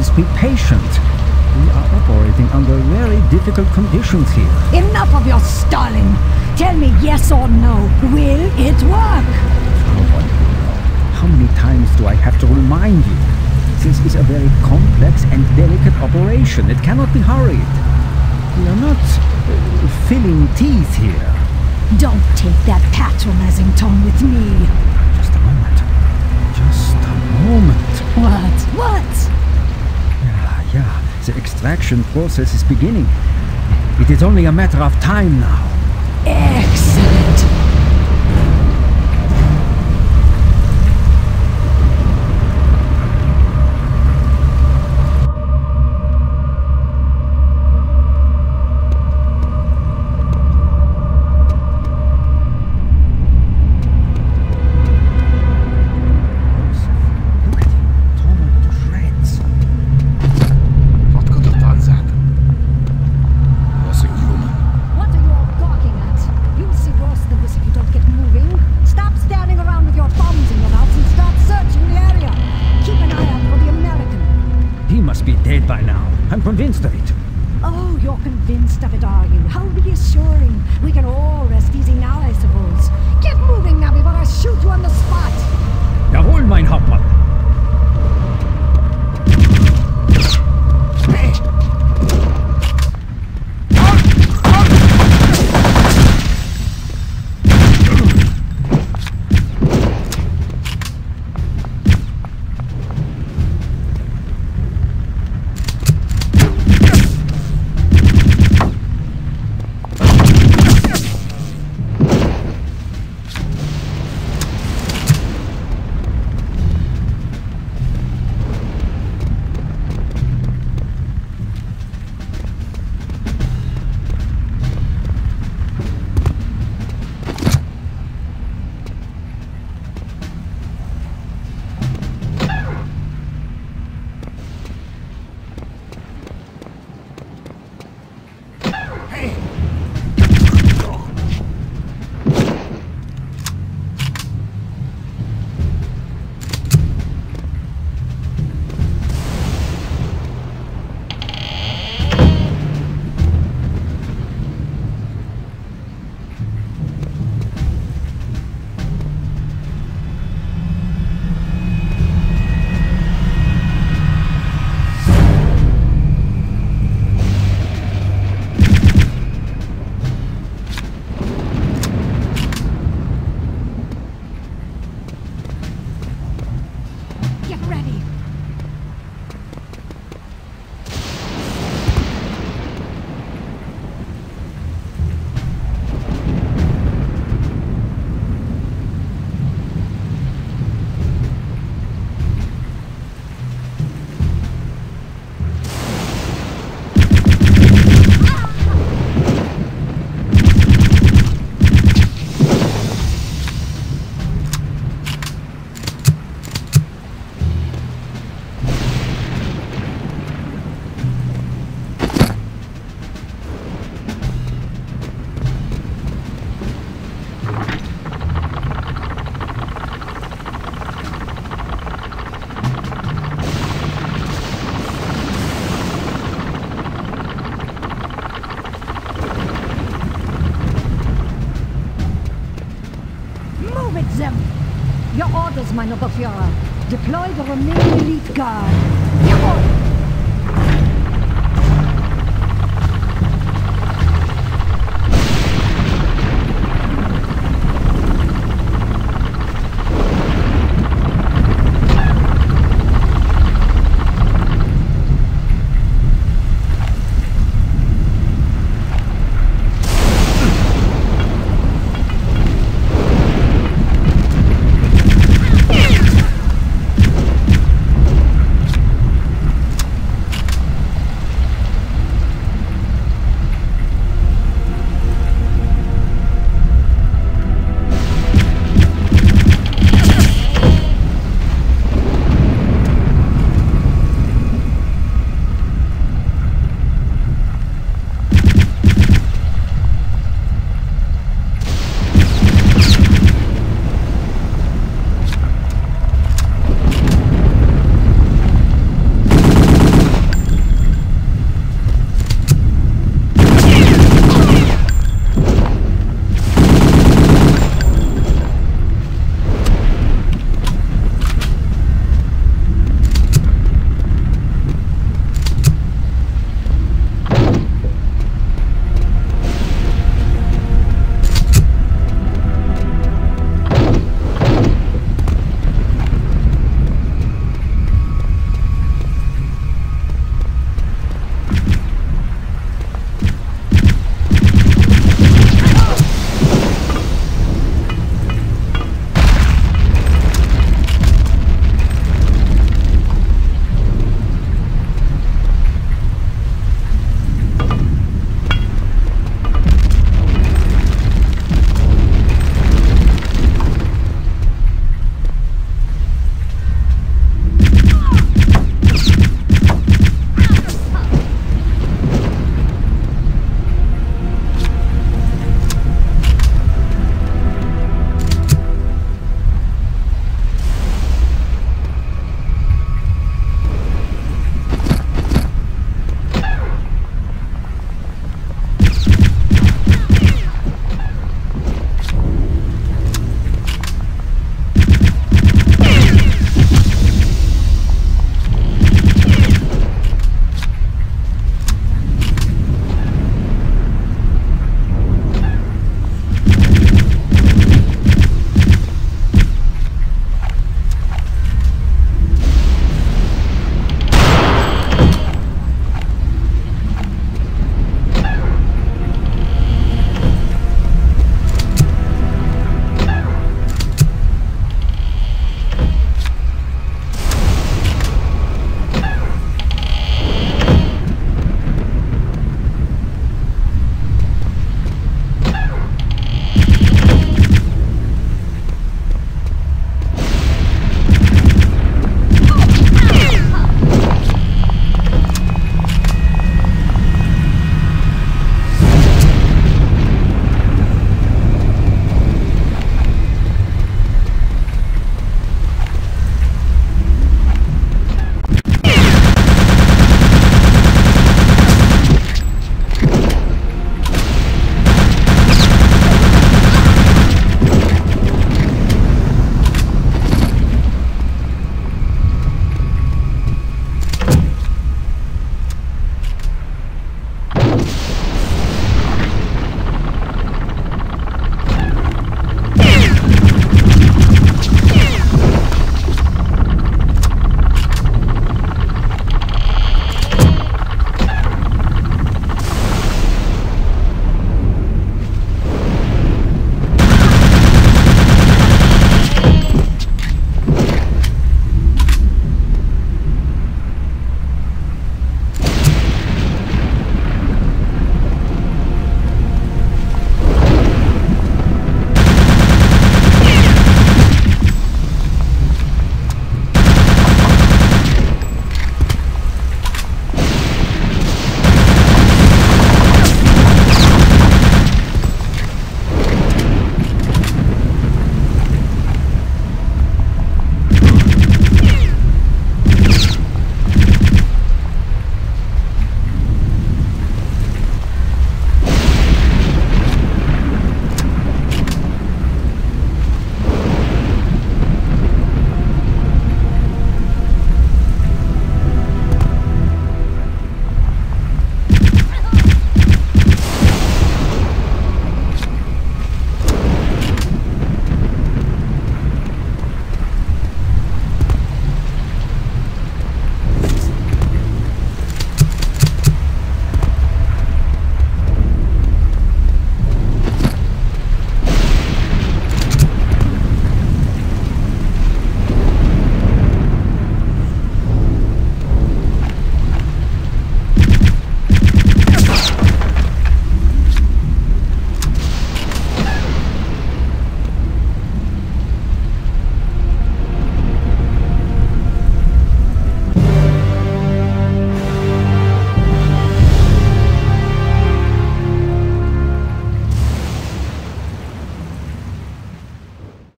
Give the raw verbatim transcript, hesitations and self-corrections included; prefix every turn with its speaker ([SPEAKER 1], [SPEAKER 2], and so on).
[SPEAKER 1] must be patient. We are operating under very difficult conditions here.
[SPEAKER 2] Enough of your stalling! Tell me yes or no. Will it work?
[SPEAKER 1] How will you know? How many times do I have to remind you? This is a very complex and delicate operation. It cannot be hurried. We are not uh, filling teeth here.
[SPEAKER 2] Don't take that patronizing tone with me.
[SPEAKER 1] Just a moment. Just a moment.
[SPEAKER 2] What? What?
[SPEAKER 1] Yeah, yeah. The extraction process is beginning. It is only a matter of time now.
[SPEAKER 2] Excellent.
[SPEAKER 1] Convinced of it.
[SPEAKER 2] Oh, you're convinced of it, are you? How reassuring. We can all rest easy now, I suppose. Get moving now before I shoot you on the spot.
[SPEAKER 1] Jawohl, mein Hauptmann.
[SPEAKER 2] Your orders, mein Oberführer. Deploy the remaining elite guard. Jawohl!